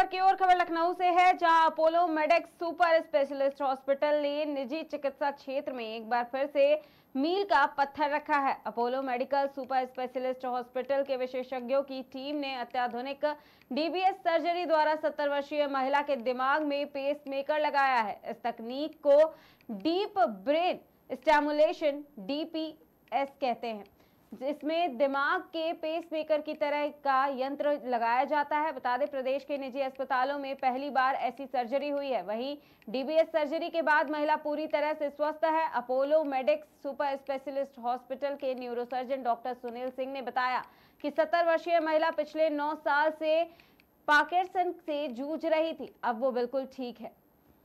की ओर खबर लखनऊ से है, जहां Apollo Medics super specialist hospital ने निजी चिकित्सा क्षेत्र में एक बार फिर से मील का पत्थर रखा है। Apollo medical super specialist hospital के विशेषज्ञों की टीम ने अत्याधुनिक डीबीएस सर्जरी द्वारा 70 वर्षीय महिला के दिमाग में पेसमेकर लगाया है। इस तकनीक को डीप ब्रेन स्टिमुलेशन डीपीएस कहते हैं, जिसमें दिमाग के पेसमेकर की तरह का यंत्र लगाया जाता है। बता दें, प्रदेश के निजी अस्पतालों में पहली बार ऐसी सर्जरी हुई है। वहीं डीबीएस सर्जरी के बाद महिला पूरी तरह से स्वस्थ है। Apollo Medics super specialist hospital के न्यूरोसर्जन डॉक्टर सुनील सिंह ने बताया कि 70 वर्षीय महिला पिछले 9 साल से पार्किंसन से जूझ रही थी, अब वो बिल्कुल ठीक है।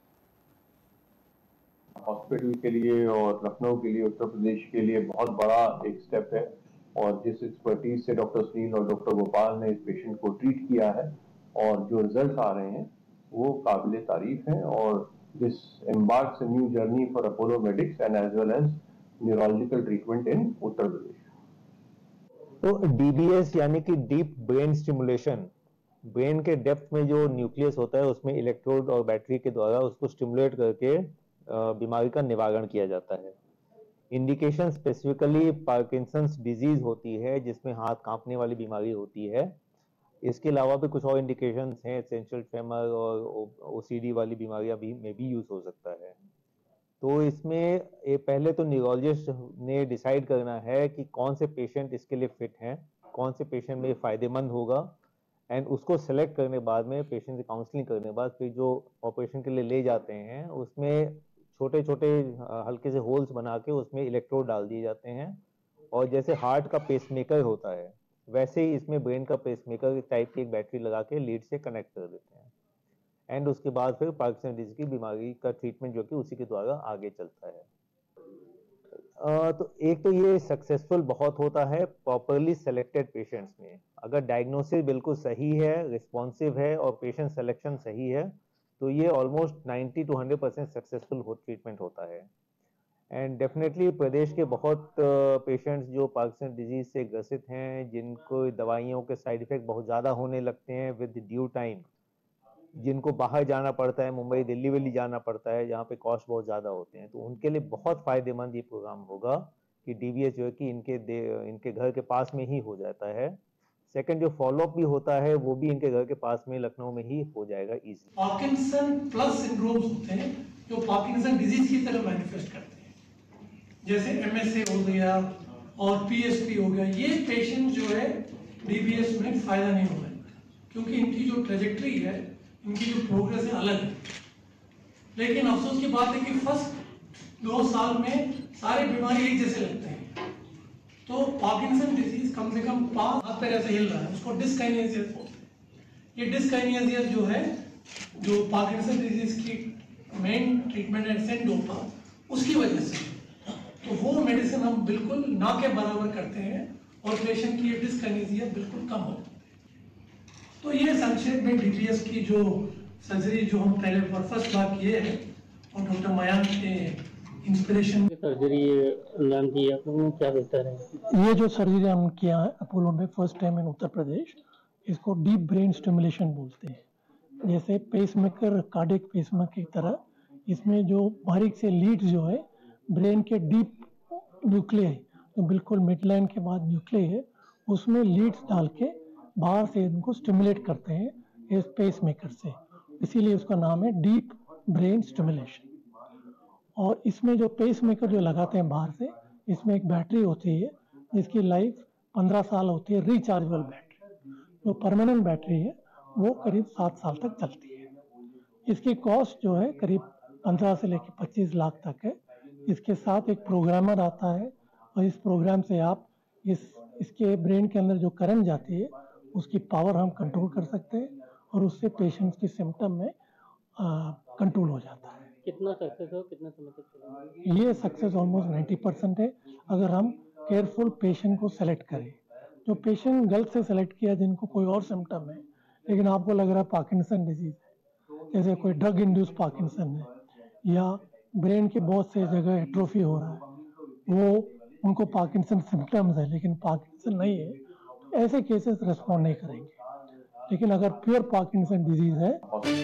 हॉस्पिटल के लिए और लखनऊ के लिए, उत्तर प्रदेश के लिए बहुत बड़ा एक स्टेप है और जिस एक्सपर्टीज से डॉक्टर सुनील और डॉक्टर गोपाल ने इस पेशेंट को ट्रीट किया है और जो रिजल्ट आ रहे हैं वो काबिले तारीफ हैं और this embarks a new journey for Apollo Medics and as well as neurological treatment in Uttar Pradesh. तो डीबीएस यानी कि डीप ब्रेन स्टिमुलेशन, ब्रेन के डेप्थ में जो न्यूक्लियस होता है उसमें इलेक्ट्रोड और बैटरी के द्वारा उसको स्टिमुलेट करके बीमारी का निवारण किया जाता है। इंडिकेशन स्पेसिफिकली पार्किंसंस डिजीज होती है, जिसमें हाथ कांपने वाली बीमारी होती है। इसके अलावा भी कुछ और इंडिकेशंस हैं, एसेंशियल ट्रेमर और ओसीडी वाली बीमारियां भी में भी यूज हो सकता है। तो इसमें पहले तो न्यूरोलॉजिस्ट ने डिसाइड करना है कि कौन से पेशेंट इसके लिए फिट हैं, कौन से पेशेंट में फायदेमंद होगा, एंड उसको सेलेक्ट करने बाद में पेशेंट से काउंसलिंग करने के बाद फिर जो ऑपरेशन के लिए ले जाते हैं उसमें छोटे छोटे हल्के से होल्स बना के उसमें इलेक्ट्रोड डाल दिए जाते हैं और जैसे हार्ट का पेसमेकर होता है वैसे ही इसमें ब्रेन का पेसमेकर टाइप की एक बैटरी लगा के लीड से कनेक्ट कर देते हैं एंड उसके बाद फिर पार्किंसन डिजीज की बीमारी का ट्रीटमेंट जो कि उसी के द्वारा आगे चलता है। तो एक तो ये सक्सेसफुल बहुत होता है प्रॉपरली सेलेक्टेड पेशेंट्स में। अगर डायग्नोसिस बिल्कुल सही है, रिस्पॉन्सिव है और पेशेंट सिलेक्शन सही है तो ये ऑलमोस्ट 90 to 100% सक्सेसफुल ट्रीटमेंट होता है। एंड डेफिनेटली प्रदेश के बहुत पेशेंट्स जो पार्किंसन डिजीज से ग्रसित हैं, जिनको दवाइयों के साइड इफेक्ट बहुत ज़्यादा होने लगते हैं विद ड्यू टाइम, जिनको बाहर जाना पड़ता है, मुंबई दिल्ली वेली जाना पड़ता है जहाँ पे कॉस्ट बहुत ज़्यादा होते हैं, तो उनके लिए बहुत फायदेमंद ये प्रोग्राम होगा कि डीबीएस जो है कि इनके घर के पास में ही हो जाता है। सेकंड, जो फॉलोअप भी होता है वो भी इनके घर के पास में लखनऊ में ही हो जाएगा इजीली। पार्किंसन प्लस सिंड्रोम्स होते हैं जो पार्किंसन डिजीज की तरह मैनिफेस्ट करते हैं, जैसे एमएसए हो गया और पीएसपी हो गया। ये पेशेंट जो है डीबीएस में फायदा नहीं होगा क्योंकि इनकी जो ट्रेजेक्ट्री है, इनकी जो प्रोग्रेस है अलग है। लेकिन अफसोस की बात है कि फर्स्ट 2 साल में सारी बीमारी एक जैसे लगते हैं। तो पार्किंसन डिजीज कम से कम 5 हाथ पैर ऐसे हिल रहा है, उसको डिस्काइनेसिस बोलते हैं। ये डिस्काइनेसिस जो है, जो पार्किंसन डिजीज की मेन ट्रीटमेंट है सेंडोपा, उसकी वजह से तो वो मेडिसिन हम बिल्कुल ना के बराबर करते हैं और पेशेंट की ये डिस्काइनेसिया बिल्कुल कम हो जाती है। तो ये संक्षेप में डीबीएस की जो सर्जरी जो हम पहले फर्स्ट बार किए हैं और डॉक्टर मयांक के इंस्पिरेशन सर्जरी नाम की आप लोगों को क्या बेहतर है? ये जो सर्जरी हम किया है अपोलो में फर्स्ट टाइम इन उत्तर प्रदेश, इसको डीप ब्रेन स्टिमुलेशन बोलते हैं। जैसे पेसमेकर, कार्डियक पेसमेकर की तरह इसमें जो बारीक से लीड्स जो है ब्रेन के डीप न्यूक्लियस, जो बिल्कुल मिडलाइन के बाद न्यूक्लियस है, उसमें लीड्स डाल के बाहर से इनको स्टिमुलेट करते हैं इस पेसमेकर से, इसीलिए उसका नाम है डीप ब्रेन स्टिमुलेशन। और इसमें जो पेसमेकर जो लगाते हैं बाहर से, इसमें एक बैटरी होती है जिसकी लाइफ 15 साल होती है, रिचार्जेबल बैटरी। जो परमानेंट बैटरी है वो करीब 7 साल तक चलती है। इसकी कॉस्ट जो है करीब 15 से लेकर 25 लाख तक है। इसके साथ एक प्रोग्रामर आता है और इस प्रोग्राम से आप इसके ब्रेन के अंदर जो करंट जाती है उसकी पावर हम कंट्रोल कर सकते हैं और उससे पेशेंट्स की सिम्टम में कंट्रोल हो जाता है। कितना सक्सेस हो, कितना समय तक चलेगा? ये सक्सेस ऑलमोस्ट 90% है अगर हम केयरफुल पेशेंट को सेलेक्ट करें। जो पेशेंट गलत से सेलेक्ट किया जिनको कोई और सिम्टम है लेकिन आपको लग रहा है पार्किंसन डिजीज है, जैसे कोई ड्रग इंड्यूस पार्किंसन है या ब्रेन के बहुत से जगह एट्रोफी हो रहा है, वो उनको पार्किंसन सिम्टम्स है लेकिन पार्किंसन नहीं है, तो ऐसे केसेस रिस्पॉन्ड नहीं करेंगे। लेकिन अगर प्योर पार्किंसन डिजीज है